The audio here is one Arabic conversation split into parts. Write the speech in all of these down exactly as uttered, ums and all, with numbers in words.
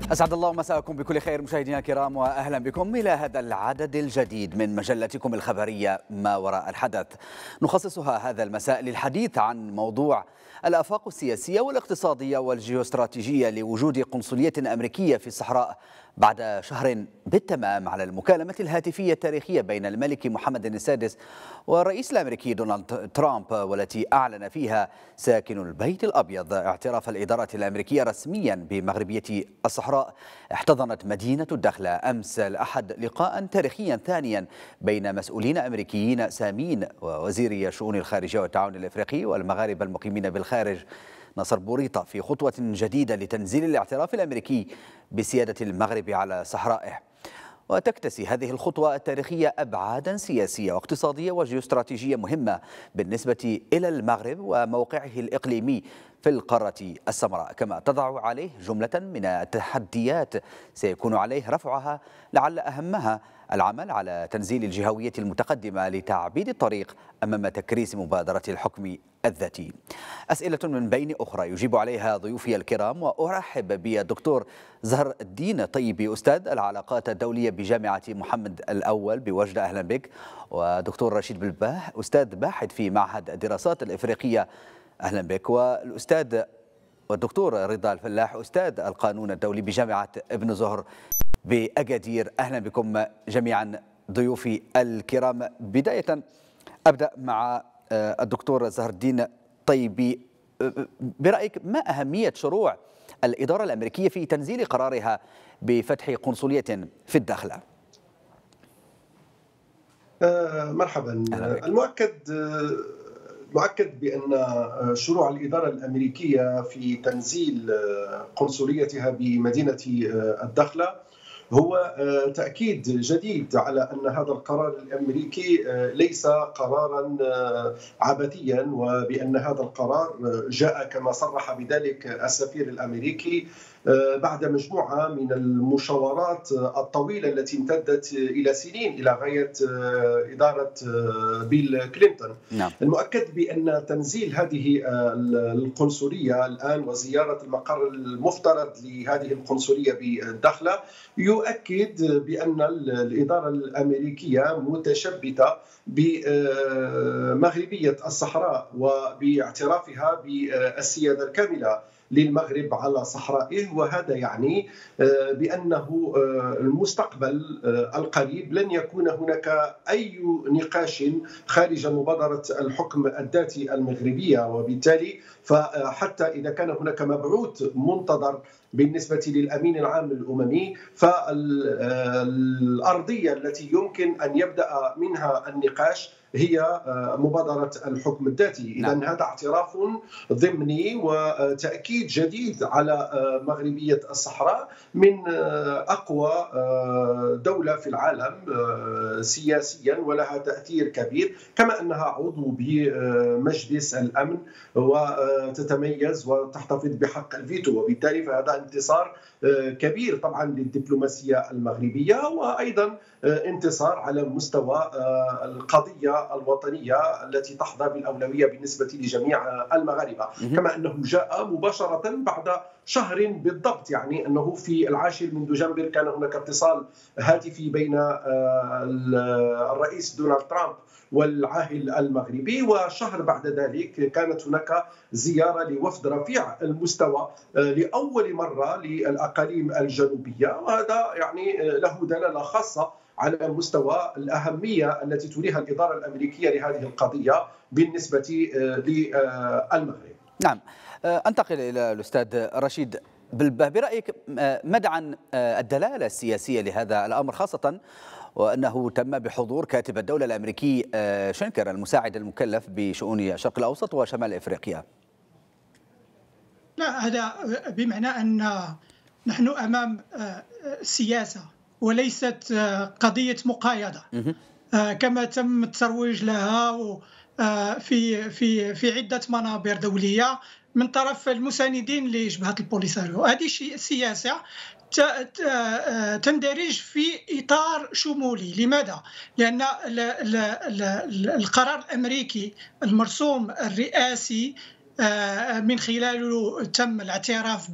أسعد الله مساءكم بكل خير مشاهدينا الكرام، وأهلا بكم إلى هذا العدد الجديد من مجلتكم الخبرية ما وراء الحدث. نخصصها هذا المساء للحديث عن موضوع الآفاق السياسية والاقتصادية والجيوستراتيجية لوجود قنصلية أمريكية في الصحراء بعد شهر بالتمام على المكالمة الهاتفية التاريخية بين الملك محمد السادس والرئيس الأمريكي دونالد ترامب، والتي أعلن فيها ساكن البيت الأبيض اعتراف الإدارة الأمريكية رسميا بمغربية الصحراء. احتضنت مدينة الدخلة أمس الأحد لقاء تاريخيا ثانيا بين مسؤولين أمريكيين سامين ووزير شؤون الخارجية والتعاون الإفريقي والمغاربة المقيمين بالخارج نصر بوريطة في خطوة جديدة لتنزيل الاعتراف الأمريكي بسيادة المغرب على صحرائه. وتكتسي هذه الخطوة التاريخية أبعادا سياسية واقتصادية وجيوستراتيجية مهمة بالنسبة إلى المغرب وموقعه الإقليمي في القارة السمراء، كما تضع عليه جملة من التحديات سيكون عليه رفعها، لعل أهمها العمل على تنزيل الجهوية المتقدمة لتعبيد الطريق أمام تكريس مبادرة الحكم الذاتي. أسئلة من بين أخرى يجيب عليها ضيوفي الكرام، وأرحب بالدكتور زهر الدين طيبي أستاذ العلاقات الدولية بجامعة محمد الأول بوجدة، أهلا بك. ودكتور رشيد بالباح أستاذ باحث في معهد الدراسات الإفريقية، أهلا بك. والأستاذ والدكتور رضا الفلاح أستاذ القانون الدولي بجامعة ابن زهر بأكادير، أهلا بكم جميعا ضيوفي الكرام. بداية أبدأ مع الدكتور زهر الدين طيبي، برأيك ما أهمية شروع الإدارة الأمريكية في تنزيل قرارها بفتح قنصلية في الداخلة؟ مرحبا. المؤكد مؤكد بأن شروع الإدارة الأمريكية في تنزيل قنصليتها بمدينة الدخلة هو تأكيد جديد على أن هذا القرار الأمريكي ليس قرارا عبثيا، وبأن هذا القرار جاء كما صرح بذلك السفير الأمريكي بعد مجموعة من المشاورات الطويلة التي امتدت إلى سنين إلى غاية إدارة بيل كلينتون. نعم. المؤكد بأن تنزيل هذه القنصلية الآن وزيارة المقر المفترض لهذه القنصلية بالدخلة يؤكد بأن الإدارة الأمريكية متشبثة بمغربية الصحراء وباعترافها بالسيادة الكاملة للمغرب على صحرائه، وهذا يعني بأنه المستقبل القريب لن يكون هناك أي نقاش خارج مبادرة الحكم الذاتي المغربية، وبالتالي فحتى إذا كان هناك مبعوث منتظر بالنسبة للأمين العام الأممي، فالأرضية التي يمكن أن يبدأ منها النقاش هي مبادرة الحكم الذاتي. إذن هذا اعتراف ضمني وتأكيد جديد على مغربية الصحراء من أقوى دولة في العالم سياسيا ولها تأثير كبير، كما أنها عضو بمجلس الأمن وتتميز وتحتفظ بحق الفيتو، وبالتالي فهذا انتصار كبير طبعا للدبلوماسية المغربية، وأيضا انتصار على مستوى القضية الوطنية التي تحظى بالأولوية بالنسبة لجميع المغاربة، كما أنه جاء مباشرة بعد شهر بالضبط، يعني أنه في العاشر من دجنبر كان هناك اتصال هاتفي بين الرئيس دونالد ترامب والعاهل المغربي، وشهر بعد ذلك كانت هناك زيارة لوفد رفيع المستوى لأول مرة للأقاليم الجنوبية، وهذا يعني له دلالة خاصة على مستوى الأهمية التي توليها الإدارة الأمريكية لهذه القضية بالنسبة للمغرب. نعم، أنتقل إلى الأستاذ رشيد بالباه، برأيك مدعا الدلالة السياسية لهذا الأمر، خاصة وأنه تم بحضور كاتب الدولة الأمريكي شنكر المساعد المكلف بشؤون الشرق الأوسط وشمال إفريقيا؟ لا، هذا بمعنى أن نحن أمام سياسة وليست قضية مقايضة كما تم الترويج لها في في في عدة منابر دولية من طرف المساندين لجبهة البوليساريو. هذه سياسة تندرج في إطار شمولي. لماذا؟ لأن القرار الأمريكي المرسوم الرئاسي من خلاله تم الاعتراف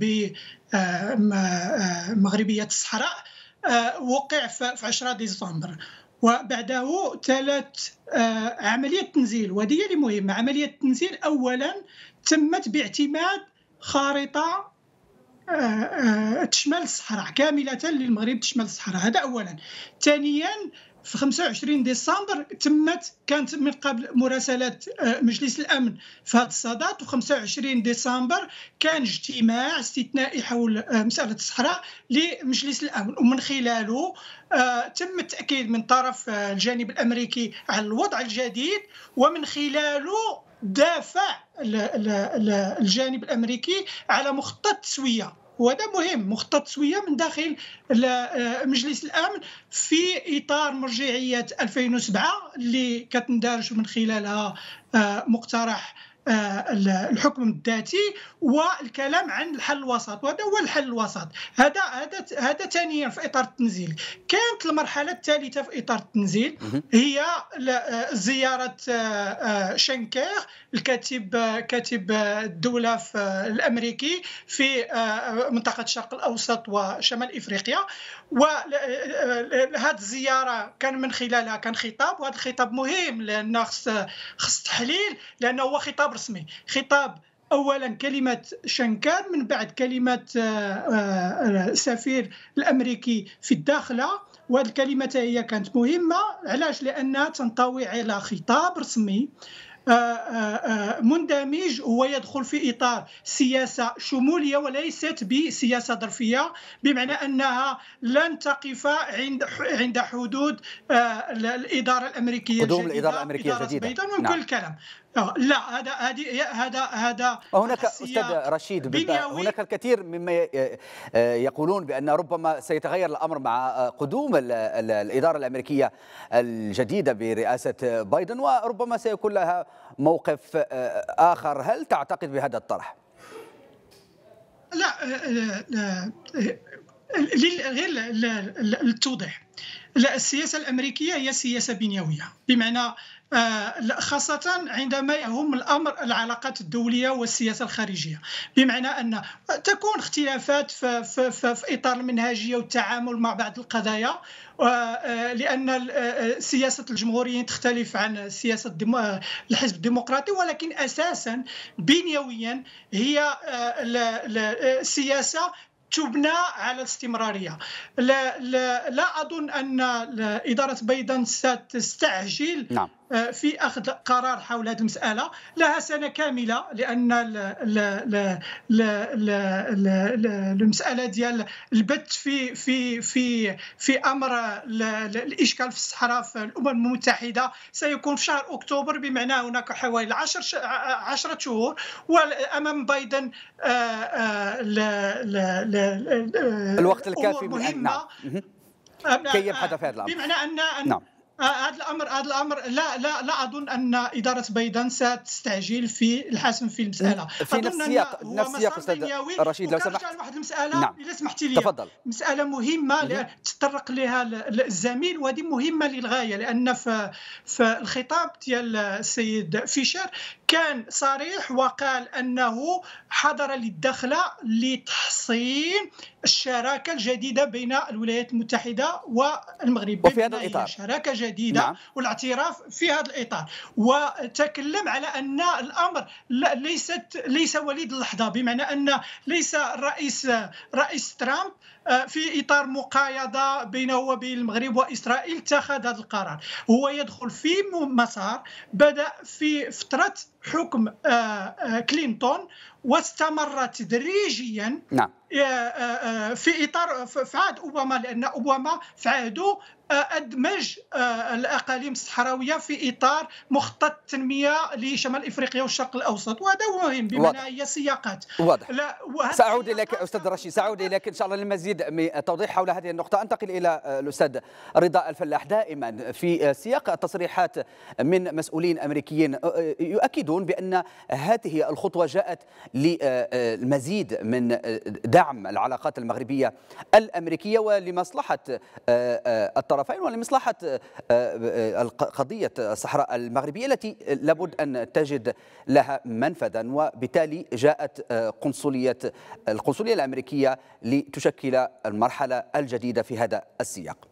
بمغربية الصحراء وقع في عشرة ديسمبر. وبعده تلت عملية تنزيل، وهذه اللي مهمة. عملية التنزيل أولا تمت باعتماد خارطة تشمل الصحراء كاملة للمغرب، تشمل الصحراء، هذا أولا. ثانيا في خمسة وعشرين ديسمبر تمت كانت من قبل مراسلة مجلس الأمن في هذا الصدد، وخمسة وعشرين ديسمبر كان اجتماع استثنائي حول مسألة الصحراء لمجلس الأمن، ومن خلاله تم التأكيد من طرف الجانب الأمريكي على الوضع الجديد، ومن خلاله دافع الجانب الأمريكي على مخطط تسوية، وهذا مهم، مخطط تسوية من داخل مجلس الأمن في إطار مرجعية ألفين وسبعة اللي كتندرج من خلالها مقترح الحكم الذاتي والكلام عن الحل الوسط، وهذا هو الحل الوسط. هذا هذا هذا ثانيا في اطار التنزيل. كانت المرحله الثالثه في اطار التنزيل هي زياره شنكير الكاتب كاتب الدوله في الامريكي في منطقه الشرق الاوسط وشمال افريقيا. وهذه الزياره كان من خلالها كان خطاب، وهذا الخطاب مهم لانه خص خص تحليل، لانه هو خطاب رسمي. خطاب اولا كلمه شنكار، من بعد كلمه السفير الامريكي في الداخله، وهذه الكلمه هي كانت مهمه. علاش؟ لانها تنطوي على خطاب رسمي مندمج، هو يدخل في إطار سياسة شمولية وليست بسياسة ظرفية، بمعنى أنها لن تقف عند عند حدود الإدارة الأمريكية قدوم الإدارة الأمريكية الجديدة. من نعم. كل الكلام لا، هذا هذه هذا هذا هناك أستاذ رشيد، هناك الكثير مما يقولون بأن ربما سيتغير الأمر مع قدوم الإدارة الأمريكية الجديدة برئاسة بايدن، وربما سيكون لها موقف آخر. هل تعتقد بهذا الطرح؟ لا، غير للتوضيح، السياسة الأمريكية هي سياسة بنيوية، بمعنى خاصة عندما يهم الأمر العلاقات الدولية والسياسة الخارجية، بمعنى أن تكون اختلافات في, في, في, في إطار المنهجية والتعامل مع بعض القضايا، لأن سياسة الجمهوريين تختلف عن سياسة الحزب الديمقراطي، ولكن أساسا بنيويا هي السياسة تبنى على الاستمرارية. لا, لا, لا أظن أن إدارة بايدن ستستعجل نعم. في أخذ قرار حول هذه المسألة، لها سنة كاملة، لأن المسألة ديال البت في في في في أمر الإشكال في الصحراء في الأمم المتحدة سيكون في شهر أكتوبر، بمعنى هناك حوالي عشر عشرة شهور، وأمام بايدن الوقت الكافي مهمة كي يبحث في هذا الأمر، بمعنى أن نعم. هذا الامر هذا الامر لا لا لا اظن ان اداره بايدن ستستعجل في الحسم في المساله. في نفس السياق نفس السياق استاذ رشيد لو سمحت واحد المساله نعم. اذا سمحتي لي تفضل. مساله مهمه تطرق لها الزميل، وهذه مهمه للغايه، لان في في الخطاب ديال السيد فيشر كان صريح وقال انه حضر للدخله لتحصين الشراكه الجديده بين الولايات المتحده والمغرب، وفي هذا الاطار شراكه جديده نعم. والاعتراف في هذا الاطار، وتكلم على ان الامر ليست ليس وليد اللحظه، بمعنى ان ليس الرئيس رئيس ترامب في إطار مقايضة بينه وبين المغرب وإسرائيل اتخذ هذا القرار. هو يدخل في مسار بدأ في فترة حكم كلينتون واستمر تدريجيا نعم. في إطار في عهد أوباما، لأن أوباما في عهده أدمج الأقاليم الصحراوية في إطار مخطط التنمية لشمال إفريقيا والشرق الأوسط، وهذا مهم، بمعنى هي سياقات واضح. سأعود إليك أستاذ رشيد، سأعود إليك إن شاء الله للمزيد من التوضيح حول هذه النقطة. أنتقل إلى الأستاذ رضا الفلاح. دائما في سياق التصريحات من مسؤولين أمريكيين يؤكدون يعتقدون بأن هذه الخطوة جاءت للمزيد من دعم العلاقات المغربية الأمريكية ولمصلحة الطرفين ولمصلحة قضية الصحراء المغربية التي لابد أن تجد لها منفذا، وبالتالي جاءت قنصلية القنصلية الأمريكية لتشكل المرحلة الجديدة في هذا السياق.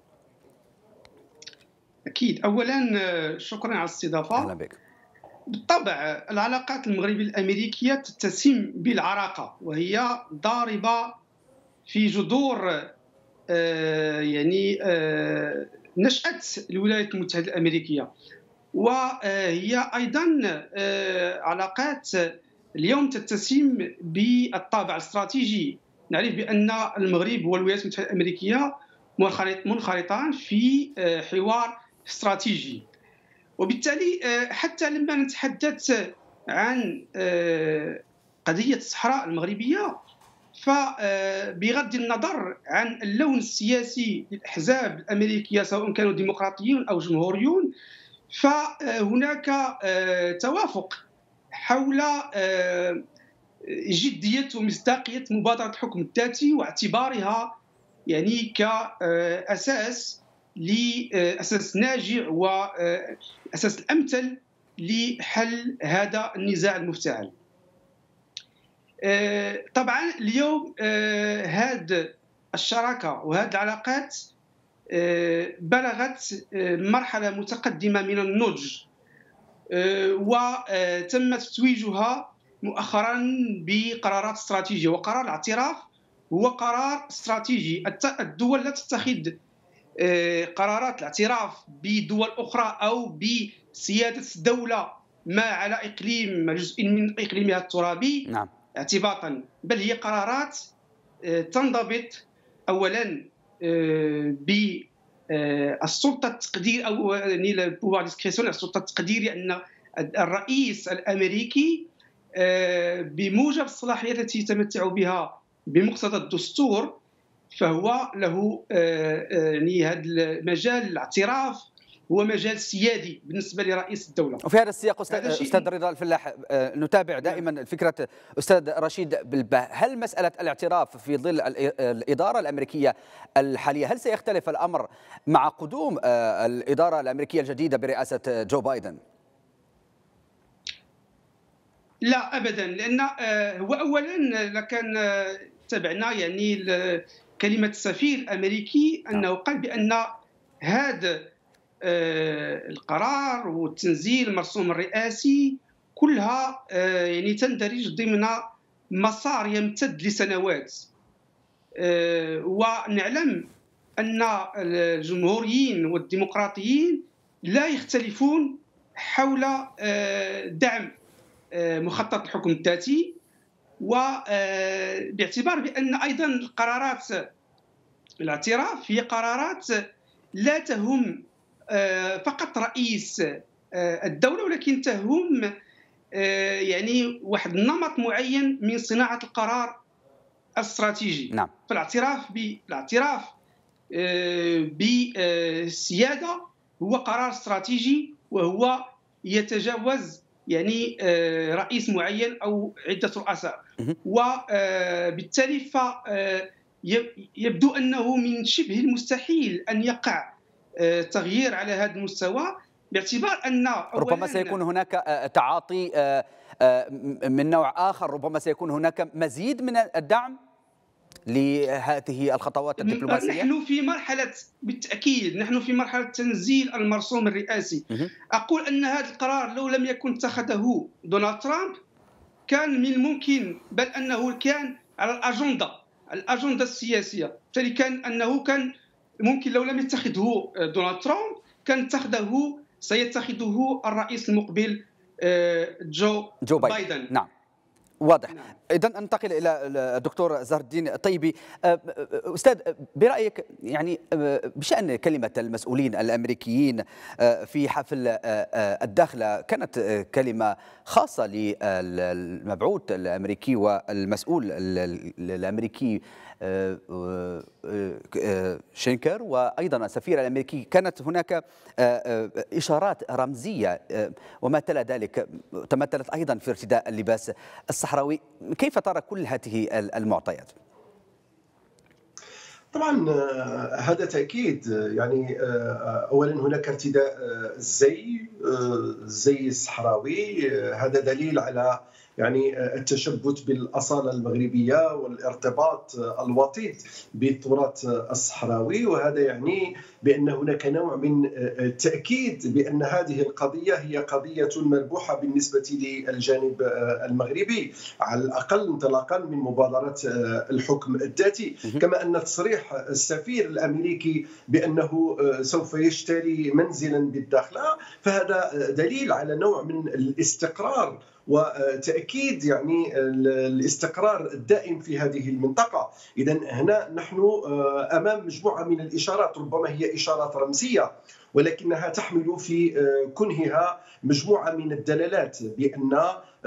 أكيد. أولا شكرا على الاستضافة. أهلا بك. بالطبع العلاقات المغربية الأمريكية تتسم بالعراقة، وهي ضاربة في جذور يعني نشأة الولايات المتحدة الأمريكية، وهي أيضا علاقات اليوم تتسم بالطابع الاستراتيجي. نعرف بأن المغرب والولايات المتحدة الأمريكية منخرطان في حوار استراتيجي، وبالتالي حتى لما نتحدث عن قضية الصحراء المغربية فبغض النظر عن اللون السياسي للأحزاب الأمريكية سواء كانوا ديمقراطيون أو جمهوريون، فهناك توافق حول جدية ومصداقية مبادرة الحكم الذاتي واعتبارها يعني كأساس لأساس ناجع وأساس الأمثل لحل هذا النزاع المفتعل. طبعا اليوم هذه الشراكة وهذه العلاقات بلغت مرحلة متقدمة من النضج، وتم تتويجها مؤخرا بقرارات استراتيجية، وقرار الاعتراف هو قرار استراتيجي. الدول لا تتخذ قرارات الاعتراف بدول أخرى أو بسيادة دولة ما على إقليم جزء من إقليمها الترابي نعم. اعتباطا، بل هي قرارات تنضبط أولا بالسلطة التقدير أو يعني البوفوار ديسكريسيون، السلطة التقدير، لأن الرئيس الأمريكي بموجب الصلاحيات التي يتمتع بها بمقتضى الدستور فهو له يعني هذا المجال الاعتراف هو مجال سيادي بالنسبه لرئيس الدوله. وفي هذا السياق استاذ استاذ رضا الفلاح، نتابع دائما فكره استاذ رشيد بالباه، هل مساله الاعتراف في ظل الاداره الامريكيه الحاليه هل سيختلف الامر مع قدوم الاداره الامريكيه الجديده برئاسه جو بايدن؟ لا ابدا، لان هو اولا كان تابعنا يعني كلمه السفير الامريكي انه قال بان هذا القرار والتنزيل المرسوم الرئاسي كلها يعني تندرج ضمن مسار يمتد لسنوات، ونعلم ان الجمهوريين والديمقراطيين لا يختلفون حول دعم مخطط الحكم الذاتي، وباعتبار بأن أيضا القرارات الاعتراف هي قرارات لا تهم فقط رئيس الدولة ولكن تهم يعني واحد النمط معين من صناعة القرار الاستراتيجي. نعم. فالاعتراف بالاعتراف بالسيادة هو قرار استراتيجي، وهو يتجاوز يعني رئيس معين أو عدة رؤساء، وبالتالي يبدو أنه من شبه المستحيل أن يقع تغيير على هذا المستوى، باعتبار أن ربما سيكون هناك تعاطي من نوع آخر، ربما سيكون هناك مزيد من الدعم لهذه الخطوات الدبلوماسية. نحن في مرحلة بالتأكيد نحن في مرحلة تنزيل المرسوم الرئاسي. أقول أن هذا القرار لو لم يكن اتخذه دونالد ترامب كان من الممكن، بل أنه كان على الأجندة الأجندة السياسية، بالتالي كان أنه كان ممكن لو لم يتخذه دونالد ترامب كان اتخذه سيتخذه الرئيس المقبل جو, جو بايدن. بايدن. نعم واضح. نعم. إذن أنتقل إلى الدكتور زهر الدين الطيبي. أستاذ، برأيك يعني بشأن كلمة المسؤولين الأمريكيين في حفل الداخلة، كانت كلمة خاصة للمبعوث الأمريكي والمسؤول الأمريكي شينكر وأيضا السفير الأمريكي، كانت هناك إشارات رمزية وما تلا ذلك تمثلت أيضا في ارتداء اللباس الصحراوي. كيف ترى كل هذه المعطيات؟ طبعا هذا تأكيد، يعني أولا هناك ارتداء الزي الزي الصحراوي، هذا دليل على يعني التشبث بالأصالة المغربية والارتباط الوطيد بالتراث الصحراوي، وهذا يعني بأن هناك نوع من التأكيد بأن هذه القضية هي قضية مربوحة بالنسبة للجانب المغربي، على الأقل انطلاقا من مبادرة الحكم الذاتي. كما أن تصريح السفير الأمريكي بأنه سوف يشتري منزلا بالداخلة، فهذا دليل على نوع من الاستقرار وتأكيد يعني الاستقرار الدائم في هذه المنطقة. إذن هنا نحن أمام مجموعة من الإشارات، ربما هي إشارات رمزية ولكنها تحمل في كنهها مجموعة من الدلالات بأن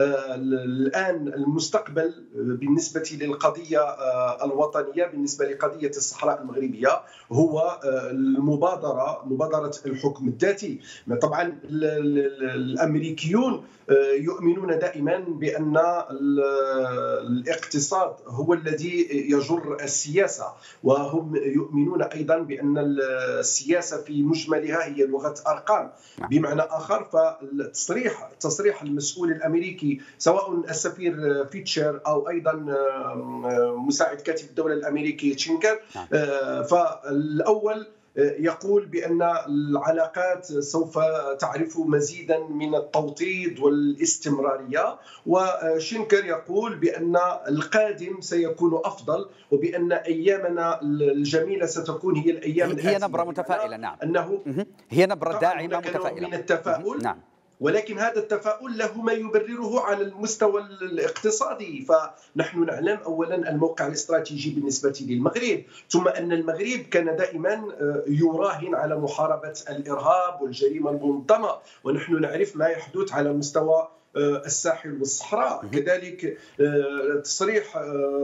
الآن المستقبل بالنسبة للقضية الوطنية، بالنسبة لقضية الصحراء المغربية، هو المبادرة مبادرة الحكم الذاتي. طبعا الأمريكيون يؤمنون دائما بأن الاقتصاد هو الذي يجر السياسة، وهم يؤمنون أيضا بأن السياسة في مجملها هي لغة أرقام. بمعنى آخر، فالتصريح تصريح المسؤول الأمريكي سواء السفير فيتشر أو أيضا مساعد كاتب الدولة الأمريكي شينكر، فالأول يقول بأن العلاقات سوف تعرف مزيدا من التوطيد والاستمرارية، وشينكر يقول بأن القادم سيكون أفضل وبأن أيامنا الجميلة ستكون هي الأيام الآتية. هي نبرة متفائلة. نعم، أنه هي نبرة داعمة متفائلة من التفاؤل. نعم، ولكن هذا التفاؤل له ما يبرره على المستوى الاقتصادي. فنحن نعلم أولا الموقع الاستراتيجي بالنسبة للمغرب، ثم أن المغرب كان دائما يراهن على محاربة الإرهاب والجريمة المنظمة، ونحن نعرف ما يحدث على مستوى الساحل والصحراء. كذلك تصريح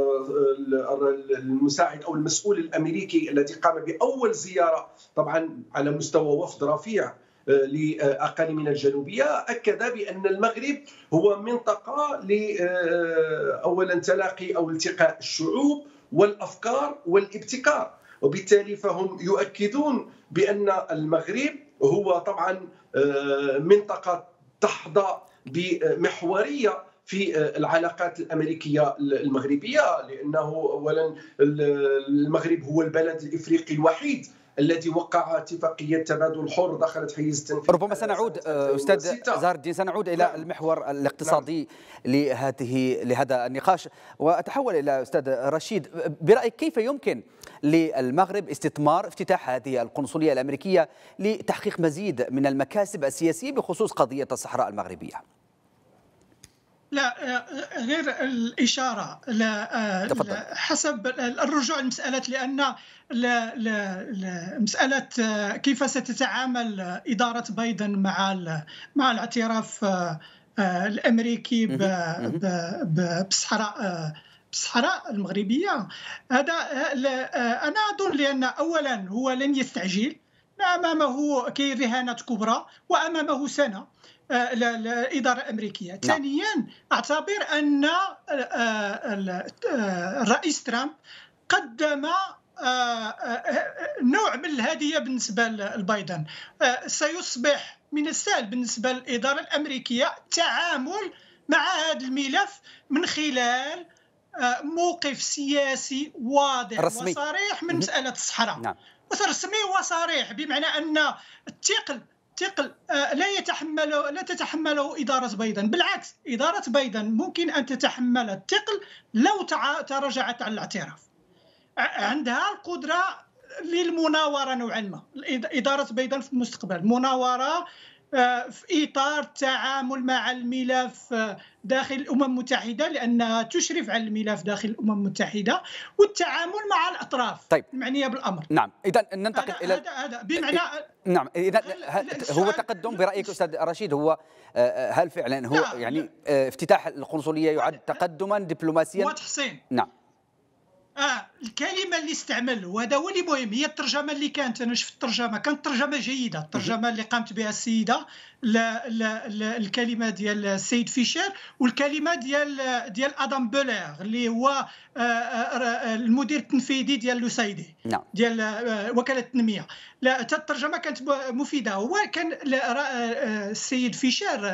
المساعد أو المسؤول الأمريكي الذي قام بأول زيارة طبعا على مستوى وفد رفيع لأقاليم الجنوبية، أكد بأن المغرب هو منطقة لأولا تلاقي أو التقاء الشعوب والأفكار والابتكار، وبالتالي فهم يؤكدون بأن المغرب هو طبعا منطقة تحظى بمحورية في العلاقات الأمريكية المغربية، لأنه أولا المغرب هو البلد الإفريقي الوحيد الذي وقع اتفاقية تبادل حر دخلت حيز التنفيذ. ربما سنعود أستاذ زهر الدين، سنعود إلى المحور الاقتصادي لهذه لهذا النقاش، وأتحول إلى أستاذ رشيد. برأيك كيف يمكن للمغرب استثمار افتتاح هذه القنصلية الأمريكية لتحقيق مزيد من المكاسب السياسية بخصوص قضية الصحراء المغربية؟ لا، غير الإشارة لا حسب الرجوع لمسألة، لأن مسألة كيف ستتعامل إدارة بايدن مع مع الاعتراف الأمريكي بالصحراء بالصحراء المغربية، هذا أنا أظن لأن أولا هو لن يستعجل، أمامه كي رهانات كبرى وأمامه سنة الإدارة الأمريكية. نعم. ثانيا أعتبر أن الرئيس ترامب قدم نوع من الهدية بالنسبة لبايدن. سيصبح من السهل بالنسبة للإدارة الأمريكية التعامل مع هذا الملف من خلال موقف سياسي واضح رسمي وصريح من مسألة الصحراء. نعم. رسمي وصريح، بمعنى أن الثقل ثقل لا يتحمله لا تتحمله إدارة بايدن، بالعكس إدارة بايدن ممكن أن تتحمل الثقل لو تراجعت عن الاعتراف. عندها القدرة للمناورة نوعا ما، إدارة بايدن في المستقبل مناورة في إطار التعامل مع الملف داخل الأمم المتحدة، لأنها تشرف على الملف داخل الأمم المتحدة، والتعامل مع الأطراف طيب. المعنية بالأمر. نعم، إذا ننتقل إلى هذا هذا بمعنى نعم، إذا هو تقدم برأيك أستاذ رشيد، هو هل فعلا هو لا. يعني افتتاح القنصلية يعد تقدما ديبلوماسيا وتحسين؟ نعم اه الكلمه اللي استعمل، وهذا هو اللي مهم، هي الترجمه اللي كانت. انا شفت الترجمه، كانت ترجمه جيده، الترجمه اللي قامت بها السيده لا لا لا الكلمه ديال السيد فيشر والكلمه ديال ديال ادم بولير اللي هو المدير التنفيذي ديال لوسايدي نعم. ديال وكاله التنميه. لا حتى الترجمه كانت مفيده. هو كان السيد فيشر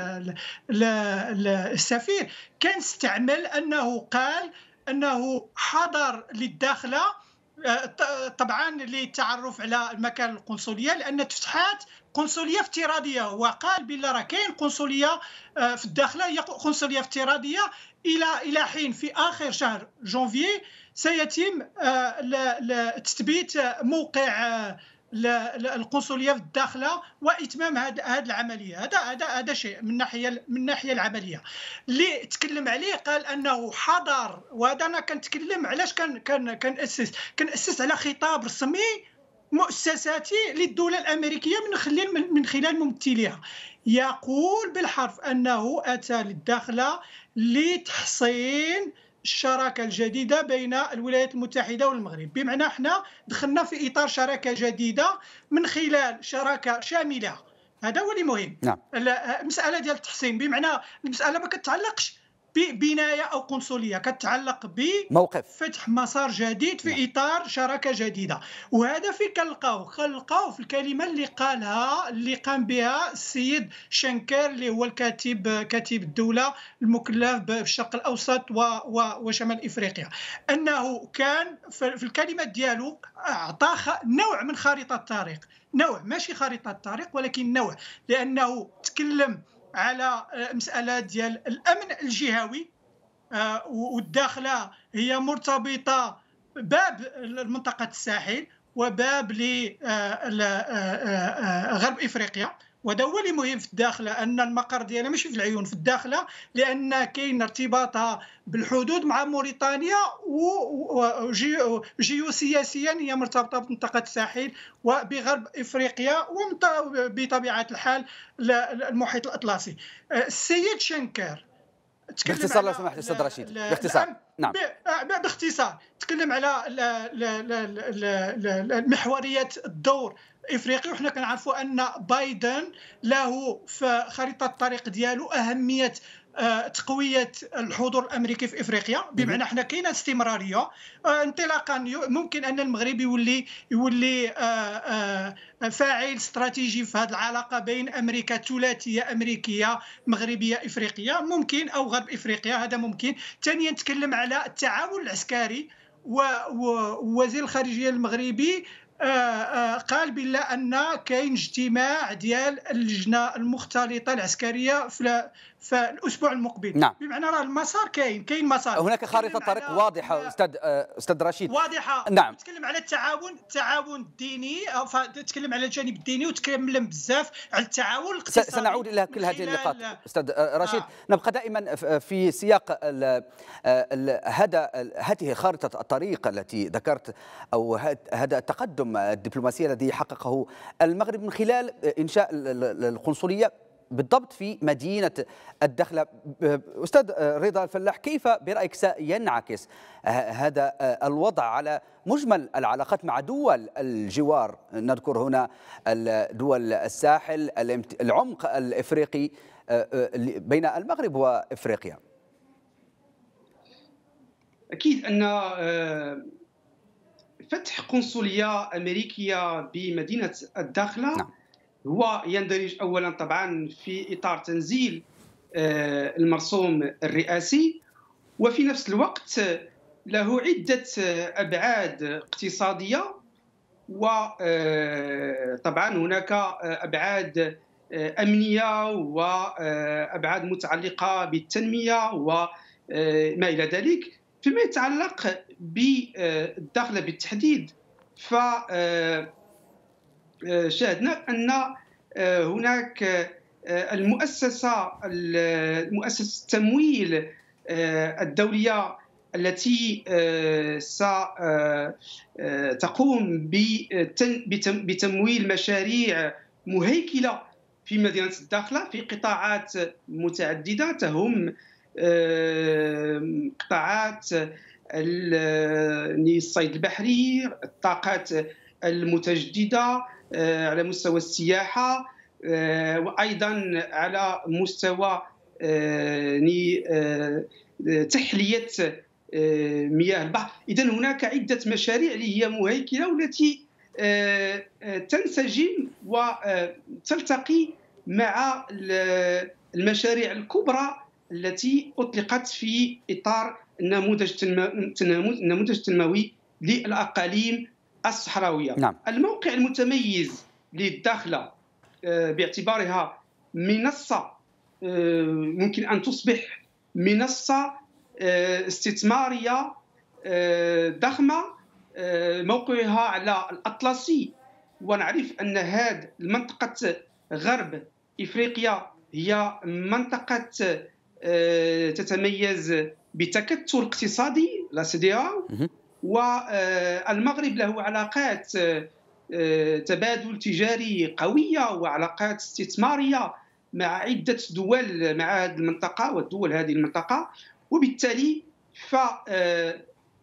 السفير كان استعمل انه قال انه حضر للداخله طبعا للتعرف على المكان القنصليه، لان تفتحات قنصليه افتراضيه، وقال بلا راه كاين قنصليه في الداخله، هي قنصليه افتراضيه الى الى حين في اخر شهر جونفي سيتم تثبيت موقع القنصليه في الداخله واتمام هذه العمليه. هذا هذا هذا شيء من ناحيه من الناحيه العمليه اللي تكلم عليه. قال انه حضر، وهذا انا كنتكلم علاش كان كان كنأسس كنأسس على خطاب رسمي مؤسساتي للدوله الامريكيه من خلال من خلال ممثليها، يقول بالحرف انه اتى للداخله لتحصين الشراكه الجديده بين الولايات المتحده والمغرب، بمعنى احنا دخلنا في اطار شراكه جديده من خلال شراكه شامله. هذا هو اللي مهم. نعم. المساله ديال التحصين بمعنى المساله ما كتعلقش ببنايه او قنصليه، كتعلق بموقف فتح مسار جديد في اطار شراكه جديده. وهذا فين كنلقاوه؟ كنلقاوه في الكلمه اللي قالها اللي قام بها السيد شنكر اللي هو الكاتب كاتب الدوله المكلف بالشرق الاوسط وشمال افريقيا، انه كان في الكلمه ديالو اعطى نوع من خارطه الطريق، نوع ماشي خارطه الطريق ولكن نوع، لانه تكلم على مسألة ديال الأمن الجهوي، والداخلة هي مرتبطة باب المنطقة الساحل وباب لغرب إفريقيا. وهذا هو اللي مهم في الداخله، ان المقر ديالها ماشي في العيون، في الداخله، لان كاين ارتباطها بالحدود مع موريتانيا، وجيوسياسيا هي مرتبطه بمنطقه الساحل وبغرب افريقيا وبطبيعه الحال المحيط الاطلسي. السيد شنكر باختصار لو سمحت استاذ رشيد، باختصار. نعم باختصار تكلم على محوريه الدور افريقي، وحنا كنعرفوا ان بايدن له في خريطه الطريق ديالو اهميه تقويه الحضور الامريكي في افريقيا، بمعنى حنا كاينه استمراريه. انطلاقا ممكن ان المغرب يولي يولي فاعل استراتيجي في هذه العلاقه بين امريكا، ثلاثيه امريكيه مغربيه افريقيه، ممكن او غرب افريقيا، هذا ممكن. ثانيا نتكلم على التعاون العسكري، ووزير الخارجيه المغربي قال بلا ان كاين اجتماع ديال اللجنه المختلطه العسكريه في في الاسبوع المقبل. نعم. بمعنى راه المسار كاين كاين مسار، هناك خارطه طريق واضحه استاذ استاذ رشيد، واضحه. نعم. تتكلم على التعاون التعاون الديني، تتكلم على الجانب الديني، وتكلم بزاف على التعاون الاقتصادي. سنعود الى كل هذه النقاط استاذ رشيد. آه. نبقى دائما في سياق هذا هذه خارطه الطريق التي ذكرت، او هذا التقدم الدبلوماسي الذي حققه المغرب من خلال انشاء القنصليه بالضبط في مدينة الداخلة. أستاذ رضا الفلاح، كيف برأيك سينعكس هذا الوضع على مجمل العلاقات مع دول الجوار؟ نذكر هنا دول الساحل، العمق الإفريقي بين المغرب وإفريقيا. أكيد أن فتح قنصلية أمريكية بمدينة الداخلة نعم. هو يندرج أولا طبعا في إطار تنزيل المرسوم الرئاسي، وفي نفس الوقت له عدة أبعاد اقتصادية، وطبعا هناك أبعاد أمنية وأبعاد متعلقة بالتنمية وما إلى ذلك. فيما يتعلق بالداخلة بالتحديد، ف شاهدنا أن هناك المؤسسة المؤسسة التمويل الدولية التي ستقوم بتمويل مشاريع مهيكلة في مدينة الداخلة في قطاعات متعددة، تهم قطاعات الصيد البحري، الطاقات المتجددة، على مستوى السياحة، وأيضا على مستوى تحلية مياه البحر. إذن هناك عدة مشاريع اللي هي مهيكلة والتي تنسجم وتلتقي مع المشاريع الكبرى التي أطلقت في إطار النموذج النموذج التنموي للأقاليم الصحراوية. نعم. الموقع المتميز للداخلة باعتبارها منصة ممكن أن تصبح منصة استثمارية ضخمة، موقعها على الأطلسي، ونعرف أن هذه المنطقة غرب إفريقيا هي منطقة تتميز بتكتل اقتصادي لا سيديا، والمغرب له علاقات تبادل تجاري قوية وعلاقات استثمارية مع عدة دول مع هذه المنطقة والدول هذه المنطقة، وبالتالي فهذا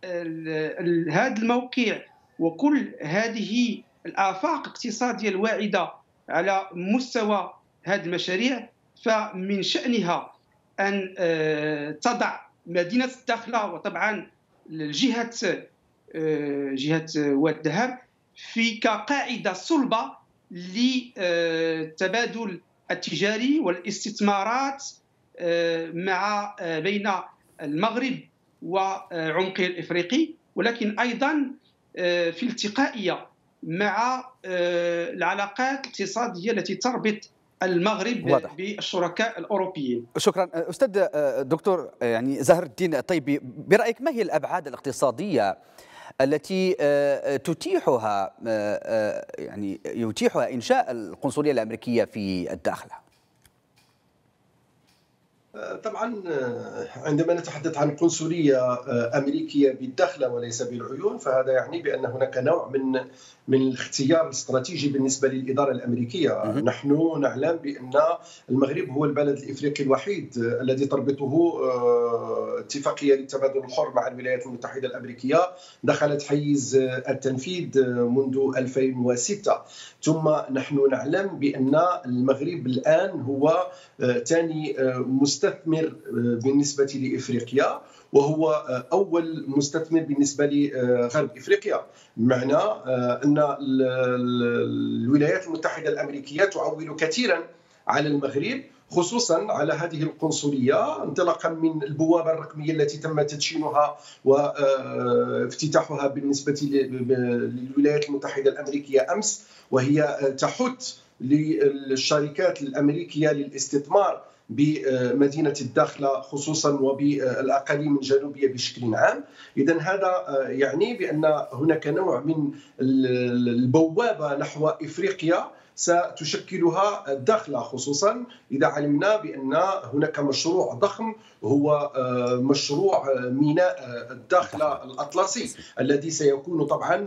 الموقع وكل هذه الآفاق الاقتصادية الواعدة على مستوى هذه المشاريع فمن شأنها أن تضع مدينة الداخلة وطبعا الجهة جهة واد الذهب في كقاعدة صلبة للتبادل التجاري والاستثمارات مع بين المغرب وعمقه الإفريقي، ولكن أيضا في التقائية مع العلاقات الاقتصادية التي تربط المغرب واضح بالشركاء الأوروبيين. شكرا أستاذ دكتور يعني زهر الدين الطيبي، برأيك ما هي الأبعاد الاقتصادية التي تتيحها يعني يتيحها إنشاء القنصلية الأمريكية في الداخلة؟ طبعا عندما نتحدث عن قنصلية أمريكية بالداخلة وليس بالعيون، فهذا يعني بأن هناك نوع من من الاختيار الاستراتيجي بالنسبة للإدارة الأمريكية. نحن نعلم بأن المغرب هو البلد الإفريقي الوحيد الذي تربطه اتفاقية للتبادل الحر مع الولايات المتحدة الأمريكية، دخلت حيز التنفيذ منذ ألفين وستة. ثم نحن نعلم بأن المغرب الآن هو ثاني مستثمر بالنسبة لإفريقيا، وهو أول مستثمر بالنسبة لغرب إفريقيا، بمعنى أن الولايات المتحدة الأمريكية تعول كثيرا على المغرب، خصوصا على هذه القنصلية، انطلاقا من البوابة الرقمية التي تم تدشينها وافتتاحها بالنسبة للولايات المتحدة الأمريكية أمس، وهي تحث للشركات الأمريكية للاستثمار بمدينة الداخلة خصوصا وبالأقاليم الجنوبية بشكل عام. إذن هذا يعني بأن هناك نوع من البوابة نحو إفريقيا ستشكلها الداخلة، خصوصا إذا علمنا بأن هناك مشروع ضخم هو مشروع ميناء الداخلة الأطلسي الذي سيكون طبعا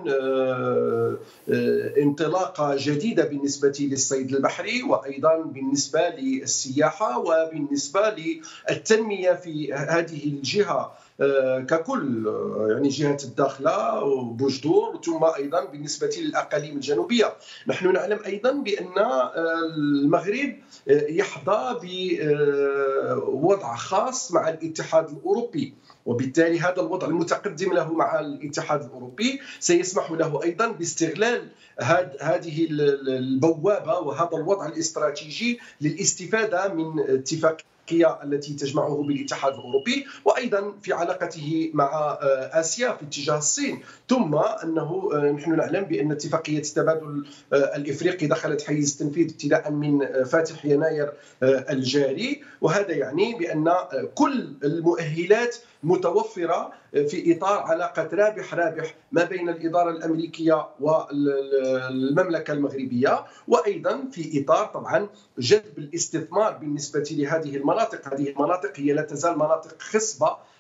انطلاقة جديدة بالنسبة للصيد البحري، وأيضا بالنسبة للسياحة وبالنسبة للتنمية في هذه الجهة ككل، يعني جهة الداخلة وبوجدور، ثم أيضا بالنسبة للأقاليم الجنوبية. نحن نعلم أيضا بأن المغرب يحظى بوضع خاص مع الاتحاد الأوروبي، وبالتالي هذا الوضع المتقدم له مع الاتحاد الأوروبي سيسمح له أيضا باستغلال هذه البوابة وهذا الوضع الاستراتيجي للاستفادة من اتفاق التي تجمعه بالاتحاد الأوروبي، وأيضا في علاقته مع آسيا في اتجاه الصين. ثم أنه نحن نعلم بأن اتفاقية التبادل الإفريقي دخلت حيز التنفيذ ابتداء من فاتح يناير الجاري، وهذا يعني بأن كل المؤهلات متوفرة في إطار علاقة رابح رابح ما بين الإدارة الأمريكية والمملكة المغربية، وأيضا في إطار طبعا جذب الاستثمار بالنسبة لهذه المناطق. هذه المناطق هي لا تزال مناطق خصبة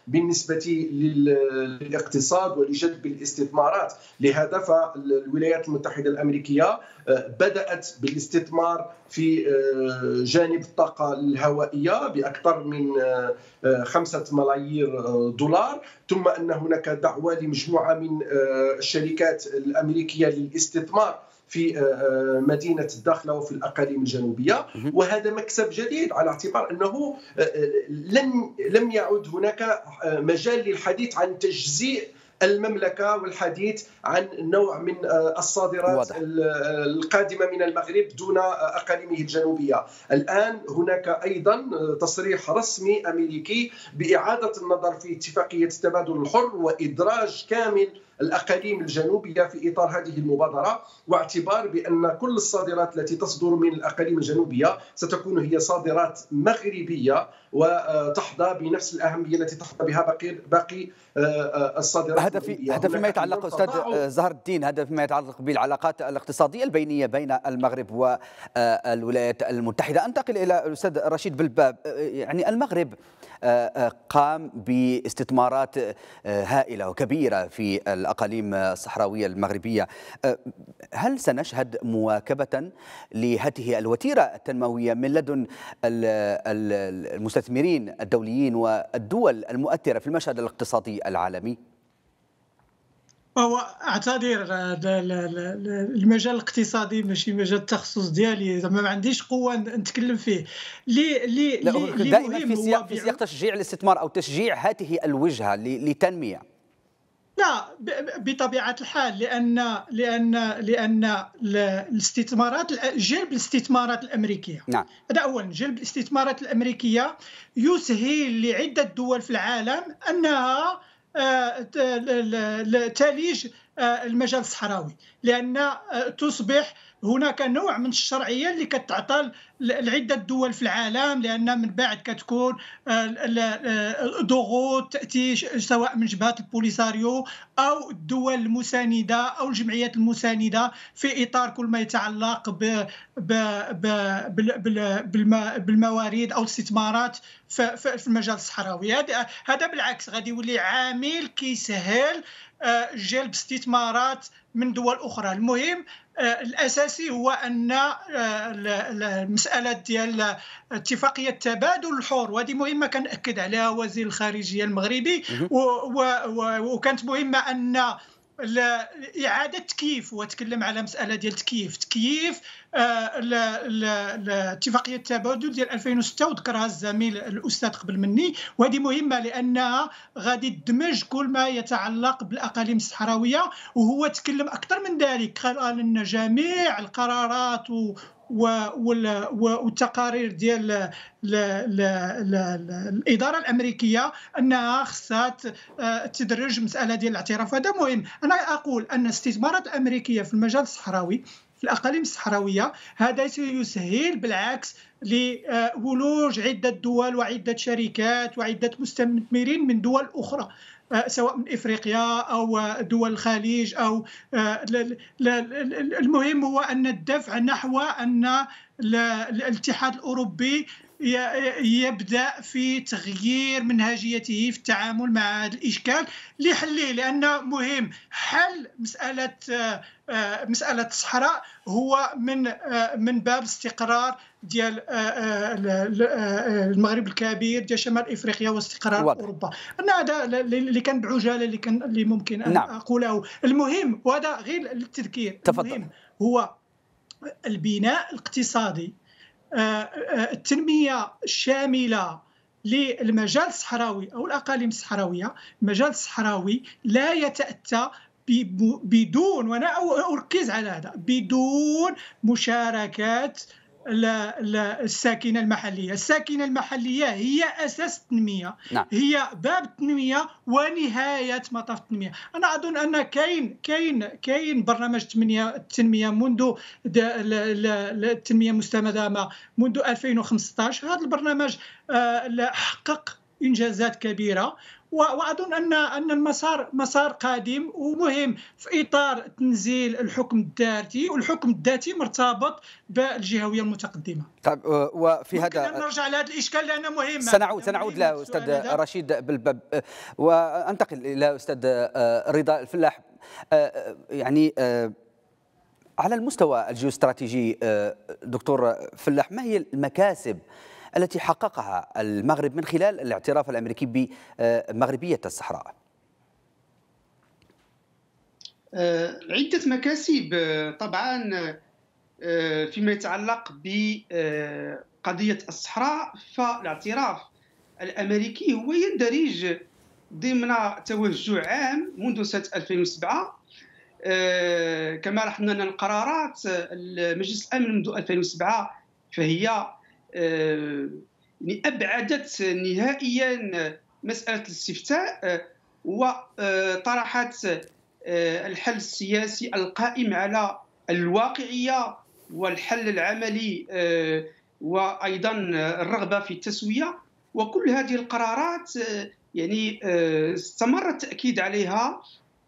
بالنسبة للاقتصاد ولجذب الاستثمارات. لهذا فالولايات المتحدة الأمريكية بدأت بالاستثمار في جانب الطاقة الهوائية بأكثر من خمسة ملايير دولار، ثم أن هناك دعوة لمجموعة من الشركات الأمريكية للاستثمار في مدينة الداخلة وفي الأقاليم الجنوبية، وهذا مكسب جديد على اعتبار أنه لم لم يعد هناك مجال للحديث عن تجزيء المملكة والحديث عن نوع من الصادرات واضح. القادمة من المغرب دون أقاليمه الجنوبية. الآن هناك أيضا تصريح رسمي أمريكي بإعادة النظر في اتفاقية التبادل الحر وإدراج كامل الأقاليم الجنوبية في إطار هذه المبادرة، واعتبار بأن كل الصادرات التي تصدر من الأقاليم الجنوبية ستكون هي صادرات مغربية وتحظى بنفس الأهمية التي تحظى بها باقي باقي الصادرات. هذا في هذا فيما يتعلق أستاذ زهر الدين، هذا فيما يتعلق بالعلاقات الاقتصادية البينية بين المغرب والولايات المتحدة. أنتقل إلى الأستاذ رشيد بالباب. يعني المغرب قام باستثمارات هائلة وكبيرة في الأقاليم الصحراوية المغربية. هل سنشهد مواكبة لهذه الوتيرة التنموية من لدن المستثمرين الدوليين والدول المؤثرة في المشهد الاقتصادي العالمي؟ هو اعتذر المجال الاقتصادي ماشي مجال التخصص ديالي، زعما ما عنديش قوه نتكلم فيه. لي لي دائما في سياق في سياق تشجيع الاستثمار او تشجيع هذه الوجهه لتنميه. لا بطبيعه الحال، لان لان لان الاستثمارات جلب الاستثمارات الامريكيه، نعم، هذا اولا. جلب الاستثمارات الامريكيه يسهل لعده دول في العالم انها تليج المجال الصحراوي، لأن تصبح هناك نوع من الشرعية اللي كتعطى لعدة دول في العالم، لأن من بعد كتكون ضغوط تأتي سواء من جبهات البوليساريو أو الدول المساندة أو الجمعيات المساندة في إطار كل ما يتعلق بالموارد أو الاستثمارات في المجال الصحراوي. هذا بالعكس غادي يولي عامل كيسهل جلب استثمارات من دول أخرى. المهم الأساسي هو أن المسألة ديال اتفاقية تبادل الحر، وهذه مهمة كنأكد عليها وزير الخارجية المغربي، وكانت مهمة أن إعادة تكييف، وتكلم على مسألة ديال تكييف تكييف اتفاقية التبادل ديال ألفين وستة، وذكرها الزميل الأستاذ قبل مني، وهذه مهمة لأنها غادي تدمج كل ما يتعلق بالأقاليم الصحراوية. وهو تكلم أكثر من ذلك، قال أن جميع القرارات و والتقارير ديال الإدارة الأمريكية أنها خصها تدرج مسألة ديال الاعتراف. هذا مهم. أنا أقول أن الاستثمارات الأمريكية في المجال الصحراوي في الأقاليم الصحراوية هذا سيسهل بالعكس لولوج عدة دول وعدة شركات وعدة مستثمرين من دول أخرى، سواء من إفريقيا أو دول الخليج أو المهم هو أن الدفع نحو أن الاتحاد الأوروبي يبدأ في تغيير منهجيته في التعامل مع هذا الإشكال لحله، لأن مهم حل مسألة مسألة الصحراء هو من من باب استقرار ديال المغرب الكبير ديال شمال افريقيا واستقرار واضح. اوروبا. انا هذا اللي كان بعجاله اللي كان اللي ممكن ان نعم. اقوله. المهم وهذا غير للتذكير، المهم هو البناء الاقتصادي، التنميه الشامله للمجال الصحراوي او الاقاليم الصحراويه. المجال الصحراوي لا يتاتى بدون، وانا اركز على هذا، بدون مشاركات الساكنه المحليه. الساكنه المحليه هي اساس التنميه، نعم. هي باب التنميه ونهايه مطاف التنميه. انا اظن ان كاين كاين كاين برنامج التنميه منذ التنميه المستدامه منذ ألفين وخمسة عشر. هذا البرنامج حقق انجازات كبيره، واظن ان ان المسار مسار قادم ومهم في اطار تنزيل الحكم الذاتي، والحكم الذاتي مرتبط بالجهويه المتقدمه. طيب، وفي هذا نرجع لهذا الاشكال لانه مهم. سنعود سنعود لاستاذ رشيد بالباب، وانتقل الى استاذ رضا الفلاح. يعني على المستوى الجيوستراتيجي دكتور فلاح، ما هي المكاسب التي حققها المغرب من خلال الاعتراف الامريكي بمغربيه الصحراء؟ عده مكاسب طبعا فيما يتعلق بقضيه الصحراء، فالاعتراف الامريكي هو يندرج ضمن توجه عام منذ سنه ألفين وسبعة. كما لاحظنا ان القرارات مجلس الامن منذ ألفين وسبعة فهي يعني ابعدت نهائيا مساله الاستفتاء وطرحت الحل السياسي القائم على الواقعيه والحل العملي وايضا الرغبه في التسويه. وكل هذه القرارات يعني استمر التاكيد عليها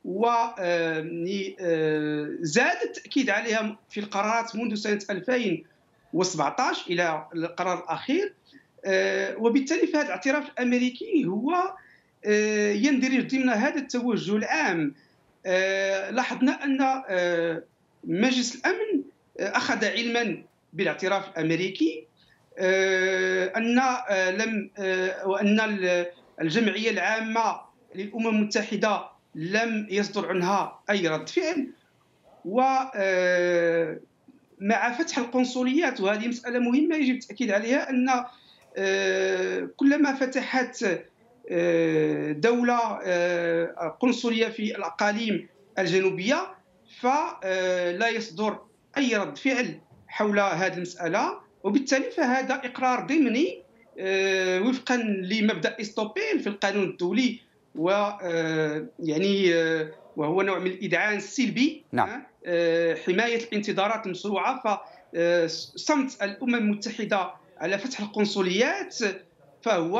وزاد التأكيد عليها في القرارات منذ سنة ألفين وسبعة عشر إلى القرار الأخير. وبالتالي فهذا الاعتراف الأمريكي هو يندرج ضمن هذا التوجه العام. لاحظنا أن مجلس الأمن أخذ علما بالاعتراف الأمريكي، أن لم وأن الجمعية العامة للأمم المتحدة لم يصدر عنها أي رد فعل. ومع فتح القنصليات، وهذه مسألة مهمة يجب التأكيد عليها، أن كلما فتحت دولة قنصلية في الأقاليم الجنوبية فلا يصدر أي رد فعل حول هذه المسألة. وبالتالي فهذا إقرار ضمني وفقا لمبدأ إستوبيل في القانون الدولي، و يعني وهو نوع من الإذعان السلبي. نعم. حماية الانتظارات المشروعة، فصمت الأمم المتحدة على فتح القنصليات فهو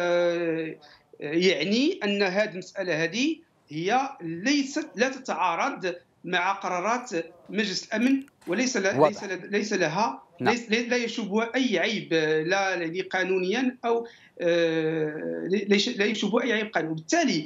يعني أن هذه المسألة هذه هي ليست لا تتعارض مع قرارات مجلس الأمن، وليس ليس ليس لها نعم. ليس لا يشوبها أي عيب، لا يعني قانونيا أو لا يشوبها أي عيب قانوني. وبالتالي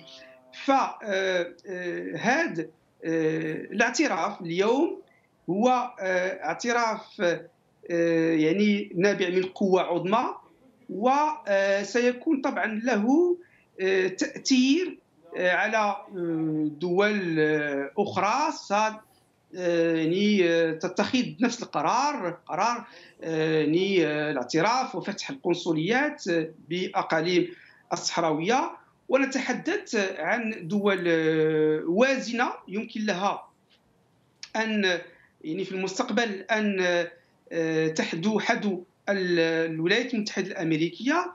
فهذا الاعتراف اليوم هو اعتراف يعني نابع من قوة عظمى، وسيكون طبعا له تأثير على دول أخرى يعني تتخذ نفس القرار، قرار يعني الاعتراف وفتح القنصليات بأقاليم الصحراوية. ونتحدث عن دول وازنة يمكن لها أن يعني في المستقبل أن تحدو حدو الولايات المتحدة الأمريكية.